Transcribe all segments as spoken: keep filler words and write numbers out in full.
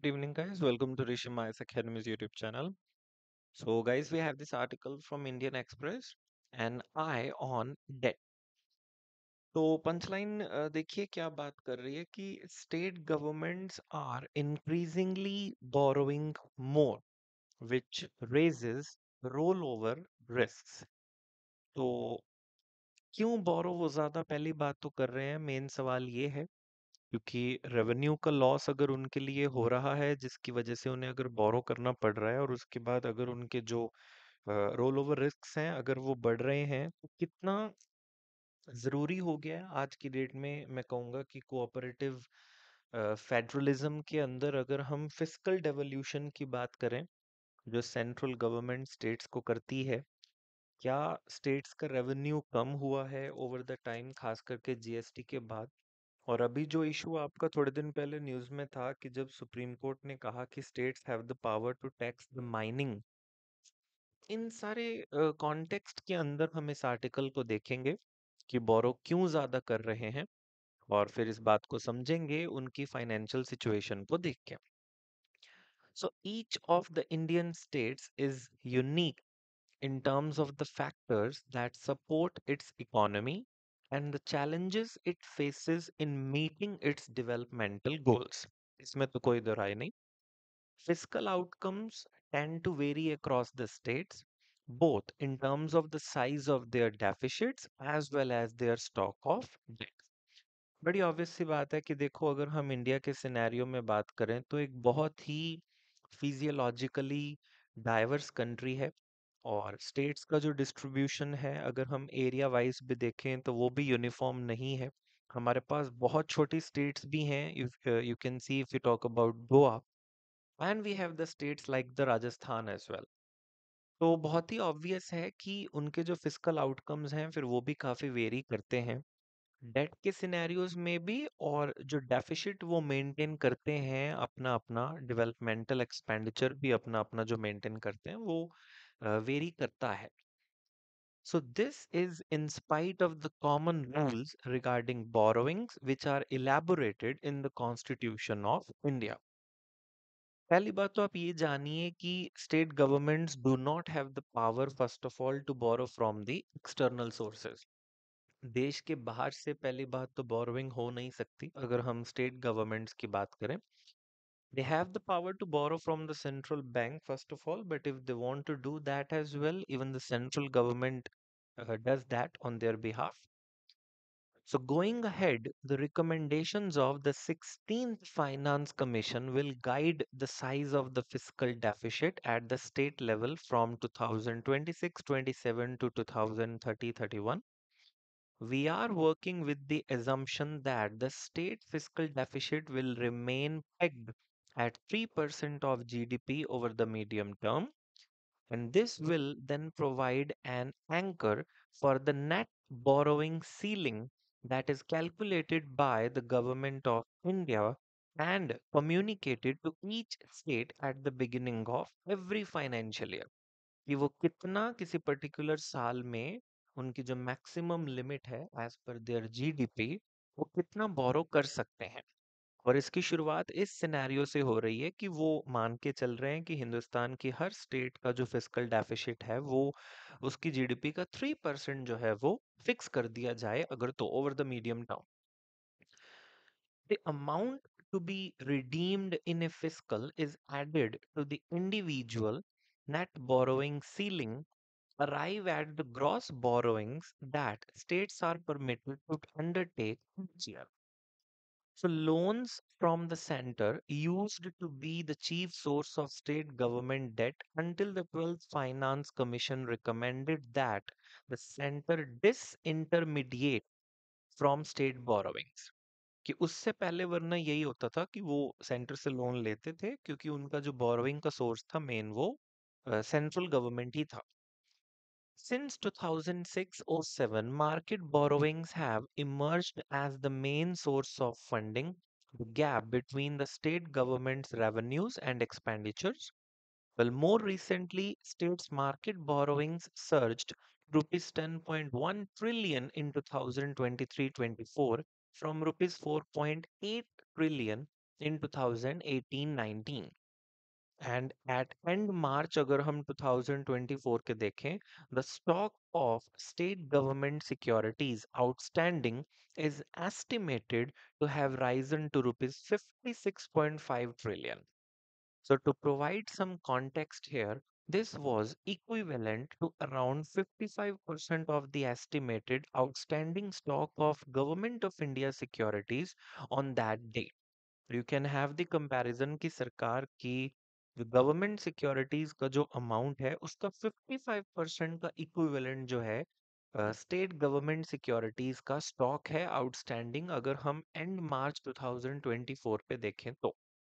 Good evening, guys. Welcome to Rishi Mice Academy's YouTube channel. So, guys, we have this article from Indian Express, an eye on debt. तो punchline देखिए क्या बात कर रही है कि state governments are increasingly borrowing more which raises rollover risks. तो क्यों बोरो वो ज्यादा पहली बात तो कर रहे हैं, मेन सवाल ये है क्योंकि रेवेन्यू का लॉस अगर उनके लिए हो रहा है जिसकी वजह से उन्हें अगर बोरो करना पड़ रहा है और उसके बाद अगर उनके जो रोल ओवर रिस्क्स हैं अगर वो बढ़ रहे हैं तो कितना जरूरी हो गया है आज की डेट में। मैं कहूँगा कि कोऑपरेटिव फेडरलिज्म के अंदर अगर हम फिस्कल डेवोल्यूशन की बात करें जो सेंट्रल गवर्नमेंट स्टेट्स को करती है, क्या स्टेट्स का रेवेन्यू कम हुआ है ओवर द टाइम, खास करके जीएसटी के बाद। और अभी जो इशू आपका थोड़े दिन पहले न्यूज में था कि जब सुप्रीम कोर्ट ने कहा कि states have the power to tax the mining, इन सारे कॉन्टेक्स्ट के अंदर हम इस आर्टिकल को देखेंगे कि बोरो क्यों ज्यादा कर रहे हैं और फिर इस बात को समझेंगे उनकी फाइनेंशियल सिचुएशन को देख के। So each of the Indian states is unique in terms of the factors that support its economy and the challenges it faces in meeting its developmental goals. इसमें तो कोई दो राय नहीं। Fiscal outcomes tend to vary across the states, both in terms of the size of their deficits as well as their stock of debt. बड़ी obvious सी बात है कि देखो अगर हम इंडिया के सिनेरियो में बात करें तो एक बहुत ही फिजियोलॉजिकली डाइवर्स कंट्री है और स्टेट्स का जो डिस्ट्रीब्यूशन है अगर हम एरिया वाइज भी देखें तो वो भी यूनिफॉर्म नहीं है। हमारे पास बहुत छोटी स्टेट्स भी हैं, if you can see if you talk about Goa, and we have the states like the Rajasthan as well. तो बहुत ही ऑब्वियस है कि उनके जो फिजिकल आउटकम्स हैं फिर वो भी काफी वेरी करते हैं डेट के सिनेरियोज में भी, और जो डेफिसिट वो मेंटेन करते हैं अपना अपना डेवलपमेंटल एक्सपेंडिचर भी अपना अपना जो मेंटेन करते हैं वो वेरी करता है। So this is in spite of the common rules regarding borrowings which are elaborated in the Constitution of India. पहली बात तो आप ये जानिए कि state governments do not have the power first of all to borrow from the external sources. देश के बाहर से पहली बात तो बोरोइंग हो नहीं सकती अगर हम स्टेट गवर्नमेंट्स की बात करें। They have the power to borrow from the central bank first of all, but if they want to do that as well, even the central government uh, does that on their behalf. So going ahead, the recommendations of the sixteenth Finance Commission will guide the size of the fiscal deficit at the state level from two thousand twenty-six twenty-seven to two thousand thirty thirty-one. We are working with the assumption that the state fiscal deficit will remain pegged at three percent of G D P over the medium term, and this will then provide an anchor for the net borrowing ceiling that is calculated by the government of India and communicated to each state at the beginning of every financial year, कि वो कितना किसी particular साल में उनकी जो maximum limit है as per their GDP वो कितना बोरो कर सकते हैं। और इसकी शुरुआत इस सिनेरियो से हो रही है कि वो मान के चल रहे हैं कि हिंदुस्तान की हर स्टेट का जो फिस्कल डेफिसिट है वो उसकी जीडीपी का थ्री परसेंट जो है वो फिक्स कर दिया जाए अगर तो over the medium term. The amount to be redeemed in a fiscal is added to the individual net borrowing ceiling, arrive at the gross borrowings that states are permitted to undertake each year. So loans from the center used to be the chief source of state government debt until the twelfth Finance Commission recommended that the center disintermediate from state borrowings, कि उससे पहले वरना यही होता था कि वो centre से लोन लेते थे क्योंकि उनका जो बोरोइंग का सोर्स था मेन वो सेंट्रल गवर्नमेंट ही था। Since two thousand six oh seven, market borrowings have emerged as the main source of funding the gap between the state government's revenues and expenditures. Well, more recently, states' market borrowings surged rupees ten point one trillion in two thousand twenty-three twenty-four from rupees four point eight trillion in twenty eighteen nineteen. And at end March अगर हम twenty twenty-four के देखें, the stock of state government securities outstanding is estimated to have risen to rupees fifty-six point five trillion. So to provide some context here, this was equivalent to around fifty-five percent of the estimated outstanding stock of Government of India securities on that date. You can have the comparison कि सरकार की government securities का जो amount है उसका पचपन percent का equivalent जो है स्टेट गवर्नमेंट सिक्योरिटीज का स्टॉक है आउटस्टैंडिंग, अगर हम एंड मार्च twenty twenty-four पे देखें तो.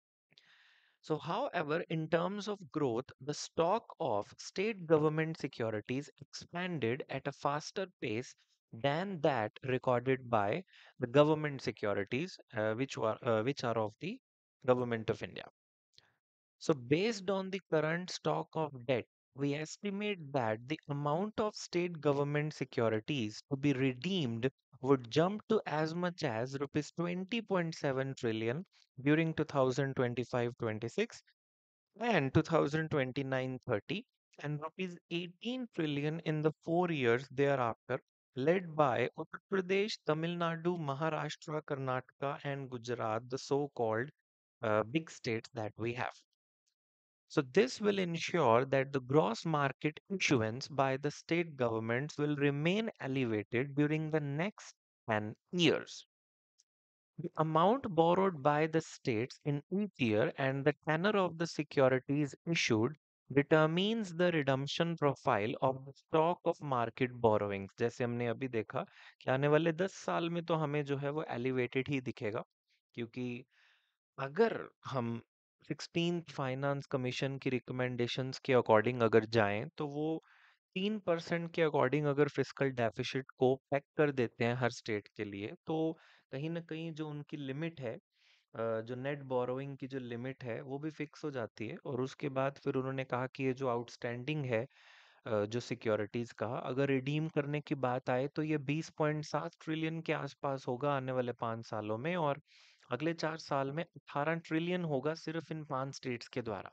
So, however, in terms of growth, the stock of state government securities expanded at a faster pace than that recorded by the government securities, uh, which were uh, which are of the government of India. So, based on the current stock of debt, we estimate that the amount of state government securities to be redeemed would jump to as much as rupees twenty point seven trillion during twenty twenty-five twenty-six and twenty twenty-nine thirty, and rupees eighteen trillion in the four years thereafter, led by Uttar Pradesh, Tamil Nadu, Maharashtra, Karnataka, and Gujarat, the so-called uh, big states that we have. So this will ensure that the gross market issuance by the state governments will remain elevated during the next ten years. The amount borrowed by the states in each year and the tenor of the securities issued determines the redemption profile of the stock of market borrowings. जैसे हमने अभी देखा कि आने वाले दस साल में तो हमें जो है वो एलिवेटेड ही दिखेगा, क्योंकि अगर हम सिक्सटीन्थ फाइनेंस कमीशन की रिकमेंडेशंस के अकॉर्डिंग अगर जाएं तो वो तीन परसेंट के अकॉर्डिंग अगर फिस्कल डेफिसिट को पैक कर देते हैं हर स्टेट के लिए, तो कहीं ना कहीं जो उनकी लिमिट है, अ, जो नेट बोरोइंग की जो लिमिट है वो भी फिक्स हो जाती है. और उसके बाद फिर उन्होंने कहा कि ये जो आउटस्टैंडिंग है, अ, जो सिक्योरिटीज का अगर रिडीम करने की बात आए तो ये बीस पॉइंट सात ट्रिलियन के आसपास होगा आने वाले पाँच सालों में, और अगले चार साल में अठारह ट्रिलियन होगा सिर्फ इन पांच स्टेट्स के द्वारा.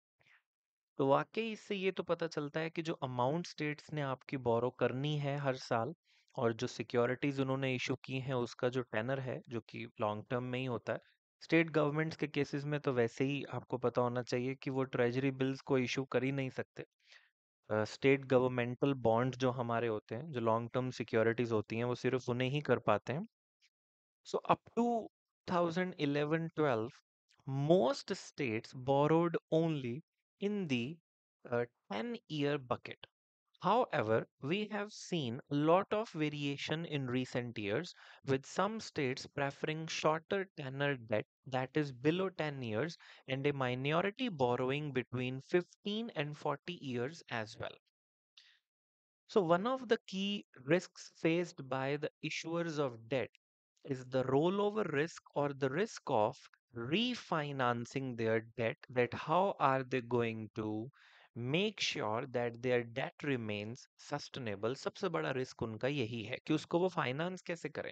तो वाकई इससे ये तो पता चलता है कि जो अमाउंट स्टेट्स ने आपकी बोरो करनी है हर साल, और जो सिक्योरिटीज उन्होंने इशू की हैं उसका जो टेनर है जो कि लॉन्ग टर्म में ही होता है. स्टेट गवर्नमेंट्स के केसेस में तो वैसे ही आपको पता होना चाहिए कि वो ट्रेजरी बिल्स को इशू कर ही नहीं सकते. स्टेट गवर्नमेंटल बॉन्ड जो हमारे होते हैं, जो लॉन्ग टर्म सिक्योरिटीज होती हैं, वो सिर्फ उन्हें ही कर पाते हैं. So up to twenty eleven twelve, most states borrowed only in the uh, ten year bucket. However, we have seen a lot of variation in recent years, with some states preferring shorter tenor debt that is below ten years and a minority borrowing between fifteen and forty years as well. So, one of the key risks faced by the issuers of debt is the rollover risk or the risk of refinancing their debt, that how are they going to make sure that their debt remains sustainable. सबसे बड़ा risk उनका यही है कि उसको वो finance कैसे करें.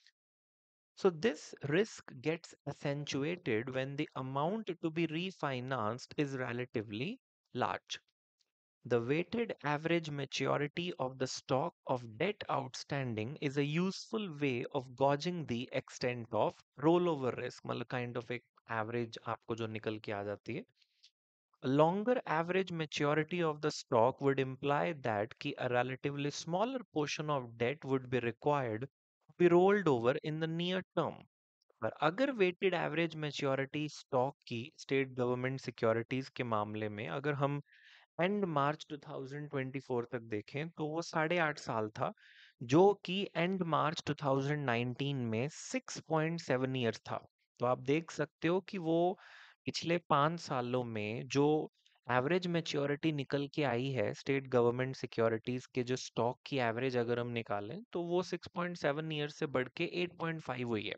So this risk gets accentuated when the amount to be refinanced is relatively large. The weighted average maturity of the stock of debt outstanding is a useful way of gauging the extent of rollover risk. मतलब kind of एक average आपको जो निकल के आ जाती है. A longer average maturity of the stock would imply that कि a relatively smaller portion of debt would be required to be rolled over in the near term. पर अगर वेटेड एवरेज मैच्योरिटी स्टॉक की state government securities के मामले में अगर हम and March twenty twenty-four तक देखें तो वो साढ़े आठ साल था, जो कि एंड मार्च twenty nineteen में सिक्स पॉइंट सेवन ईयर्स था. तो आप देख सकते हो कि वो पिछले पाँच सालों में जो एवरेज मैच्योरिटी निकल के आई है स्टेट गवर्नमेंट सिक्योरिटीज के जो स्टॉक की एवरेज अगर हम निकालें तो वो सिक्स पॉइंट सेवन ईयर्स से बढ़ के एट पॉइंट फाइव हुई है.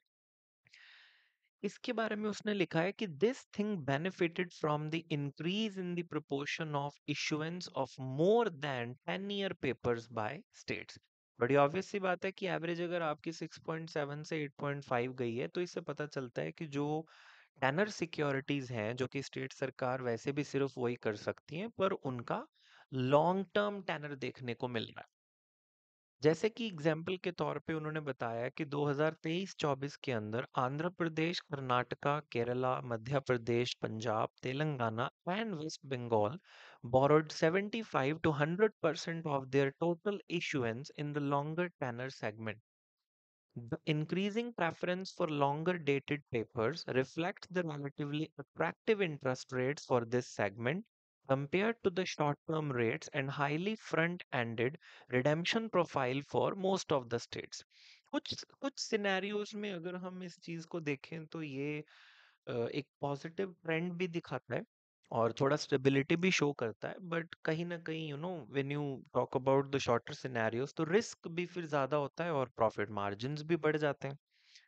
इसके बारे में उसने लिखा है कि this thing benefited from the increase in the proportion of issuance of more than ten year papers by states. बड़ी ऑब्वियस सी बात है कि एवरेज अगर आपकी सिक्स पॉइंट सेवन से एट पॉइंट फाइव गई है तो इससे पता चलता है कि जो टेनर सिक्योरिटीज हैं जो कि स्टेट सरकार वैसे भी सिर्फ वही कर सकती हैं, पर उनका लॉन्ग टर्म टेनर देखने को मिल रहा है। जैसे कि एग्जाम्पल के तौर पे उन्होंने बताया कि दो हज़ार तेईस चौबीस के अंदर Andhra Pradesh, Karnataka, Kerala, Madhya Pradesh, Punjab, Telangana and West Bengal borrowed seventy-five to one hundred percent of their total issuance in the longer tenor segment. The increasing preference for longer dated papers reflects the relatively attractive interest rates for this segment compared to the short-term rates and highly front-ended redemption profile for most of the states. कुछ कुछ scenarios में अगर हम इस चीज को देखें तो ये अ, एक पॉजिटिव ट्रेंड भी दिखाता है और थोड़ा स्टेबिलिटी भी शो करता है, बट कहीं ना कहीं you know when you talk about the shorter scenarios तो रिस्क भी फिर ज्यादा होता है और प्रॉफिट मार्जिन्स भी बढ़ जाते हैं।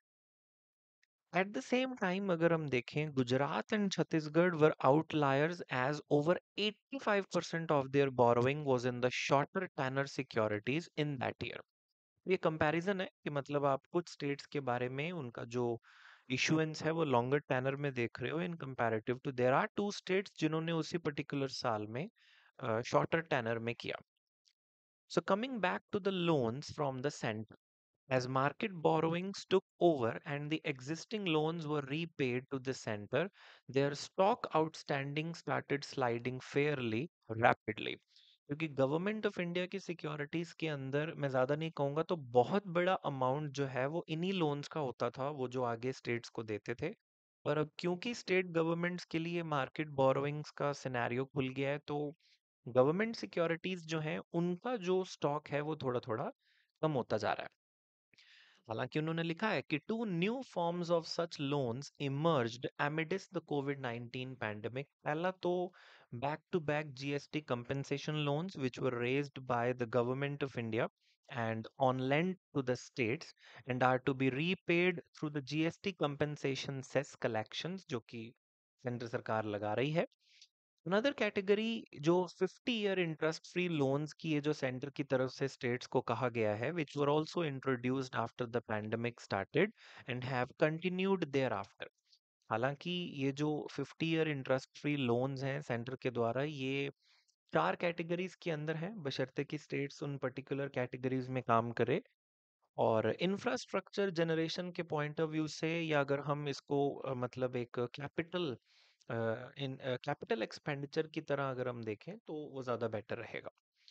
एट द सेम टाइम अगर हम देखें, Gujarat and Chhattisgarh were outliers as over eighty-five percent of their borrowing was in the shorter tenor securities in that year. ये कंपैरिजन है कि मतलब आप कुछ स्टेट्स के बारे में उनका जो इशुएंस है वो लॉन्गर टेनर में देख रहे हो in comparative to there are two states जिन्होंने उसी पर्टिकुलर साल में शॉर्टर टेनर में किया। So coming back to the loans from the centre, as market borrowings took over and the existing loans were repaid to the center, their stock outstanding started sliding fairly rapidly. क्योंकि government of India की securities के अंदर मैं ज्यादा नहीं कहूंगा तो बहुत बड़ा अमाउंट जो है वो इन्हीं लोन्स का होता था, वो जो आगे स्टेट्स को देते थे। पर अब क्योंकि स्टेट गवर्नमेंट्स के लिए मार्केट बोरोइंग्स का सिनेरियो खुल गया है, तो गवर्नमेंट सिक्योरिटीज जो हैं उनका जो स्टॉक है वो थोड़ा थोड़ा कम होता जा रहा है। हालांकि उन्होंने लिखा है कि two new forms of such loans emerged amidst the Covid nineteen pandemic. पहला तो back to back GST compensation loans which were raised by the government of India and on lent to the states and are to be repaid through the G S T compensation cess collections जो कि centre सरकार लगा रही है। Another category जो fifty year interest free loans की है जो सेंटर की तरफ से स्टेट्स को कहा गया है, which were also introduced after the pandemic started and have continued thereafter. हालांकि ये जो fifty year interest free loans हैं सेंटर के द्वारा, ये चार कैटेगरीज के अंदर हैं बशर्ते कि स्टेट्स उन पर्टिकुलर कैटेगरीज में काम करे। और इंफ्रास्ट्रक्चर जनरेशन के पॉइंट ऑफ व्यू से, या अगर हम इसको अ, मतलब एक कैपिटल इन कैपिटल एक्सपेंडिचर की तरह अगर हम देखें तो वो ज्यादा बेटर रहेगा।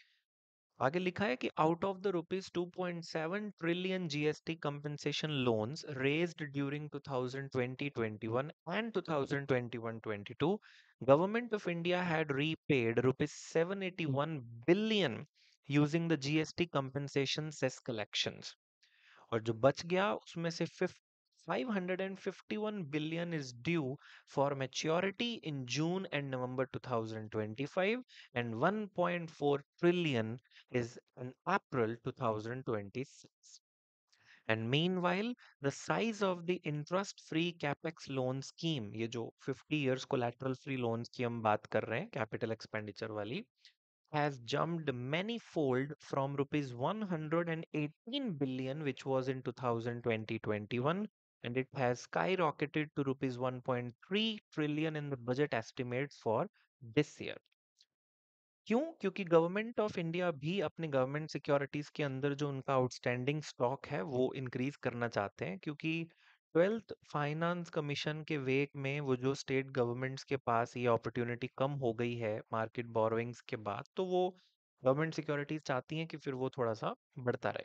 आगे लिखा है कि out of the rupees two point seven trillion GST compensation loans raised during twenty twenty twenty-one and twenty twenty-one twenty-two, government of India had repaid rupees seven hundred eighty-one billion using the G S T compensation cess collections। और जो बच गया उसमें से five hundred fifty-one billion is due for maturity in June and November twenty twenty-five, and one point four trillion is in April twenty twenty-six. And meanwhile, the size of the interest-free capex loan scheme, ये जो fifty years collateral free loans की हम बात कर रहे हैं, capital expenditure वाली, has jumped many-fold from rupees one hundred eighteen billion, which was in twenty twenty-one, and it has skyrocketed to rupees one point three trillion in the budget estimates for this year। क्यों? क्योंकि government of India भी अपने government securities के अंदर जो उनका outstanding stock है वो इंक्रीज करना चाहते हैं, क्योंकि ट्वेल्थ फाइनेंस कमीशन के वेक में वो जो स्टेट गवर्नमेंट्स के पास ये अपॉर्चुनिटी कम हो गई है मार्केट बोरोइंग्स के बाद, तो वो गवर्नमेंट सिक्योरिटीज चाहती हैं कि फिर वो थोड़ा सा बढ़ता रहे।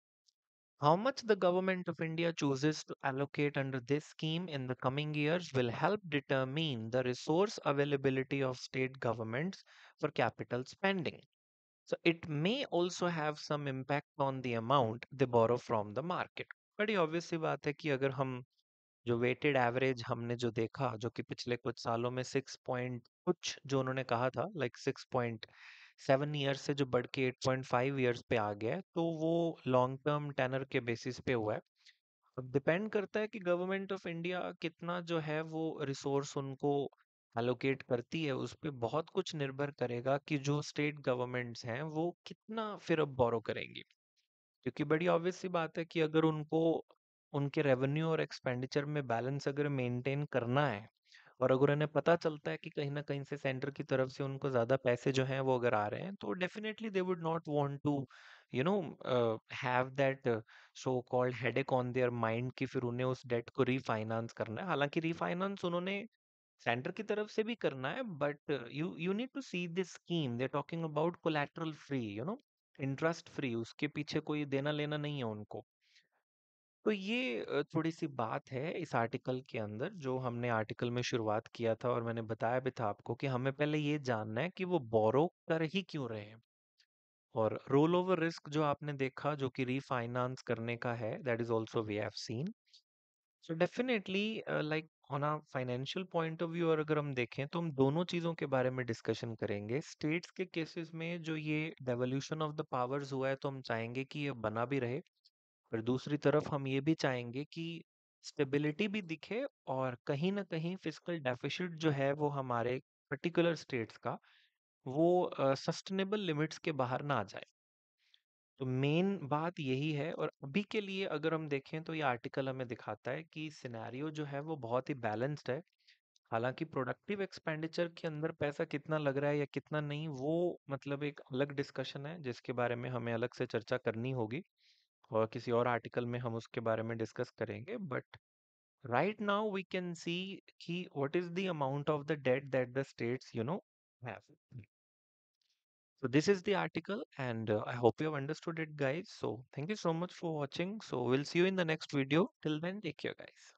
How much the government of India chooses to allocate under this scheme in the coming years will help determine the resource availability of state governments for capital spending. So it may also have some impact on the amount they borrow from the market। बड़ी obvious सी बात है कि अगर हम जो weighted average हमने जो देखा जो कि पिछले कुछ सालों में सिक्स पॉइंट कुछ जो उन्होंने कहा था like six point seven years से जो बढ़ के एट पॉइंट फाइव ईयर्स पे आ गया है, तो वो लॉन्ग टर्म टेनर के बेसिस पे हुआ है। अब डिपेंड करता है कि गवर्नमेंट ऑफ इंडिया कितना जो है वो रिसोर्स उनको एलोकेट करती है, उस पे बहुत कुछ निर्भर करेगा कि जो स्टेट गवर्नमेंट्स हैं वो कितना फिर अब बोरो करेंगी। क्योंकि बड़ी ऑब्वियस सी बात है कि अगर उनको उनके रेवेन्यू और एक्सपेंडिचर में बैलेंस अगर मेंटेन करना है, और अगर उन्हें पता चलता है कि कहीं ना कहीं से सेंटर की तरफ से उनको ज्यादा पैसे जो हैं वो अगर आ रहे हैं, तो definitely they would not want to you know have that so called headache on their mind कि फिर उन्हें उस डेट को रीफाइनेंस करना है। हालांकि रीफाइनेंस उन्होंने सेंटर की तरफ से भी करना है, but you you need to see this scheme, they talking about collateral free, you know, interest free, उसके पीछे कोई देना लेना नहीं है उनको। तो ये अ, थोड़ी-सी बात है इस आर्टिकल के अंदर, जो हमने आर्टिकल में शुरुआत किया था और मैंने बताया भी था आपको कि हमें पहले ये जानना है कि वो बोरो कर ही क्यों रहे हैं। और रोल ओवर रिस्क जो आपने देखा, जो कि रीफाइनेंस करने का है, that is also we have seen. So definitely like on a financial point of view, और अगर हम देखें तो हम दोनों चीज़ों के बारे में डिस्कशन करेंगे। स्टेट्स के केसेस में जो ये डेवोल्यूशन ऑफ द पावर्स हुआ है, तो हम चाहेंगे कि ये बना भी रहे, पर दूसरी तरफ हम ये भी चाहेंगे कि स्टेबिलिटी भी दिखे, और कहीं ना कहीं फिस्कल डेफिसिट जो है वो हमारे पर्टिकुलर स्टेट्स का वो सस्टेनेबल लिमिट्स के बाहर ना आ जाए। तो मेन बात यही है। और अभी के लिए अगर हम देखें तो ये आर्टिकल हमें दिखाता है कि सिनेरियो जो है वो बहुत ही बैलेंस्ड है। हालांकि प्रोडक्टिव एक्सपेंडिचर के अंदर पैसा कितना लग रहा है या कितना नहीं, वो मतलब एक अलग डिस्कशन है जिसके बारे में हमें अलग से चर्चा करनी होगी, और किसी और आर्टिकल में हम उसके बारे में डिस्कस करेंगे। But right now we can see कि what is the amount of the debt that the states you know have. So this is the article, and uh, I hope you have understood it, guys. So thank you so much for watching. So we'll see you in the next video. Till then, take care, guys.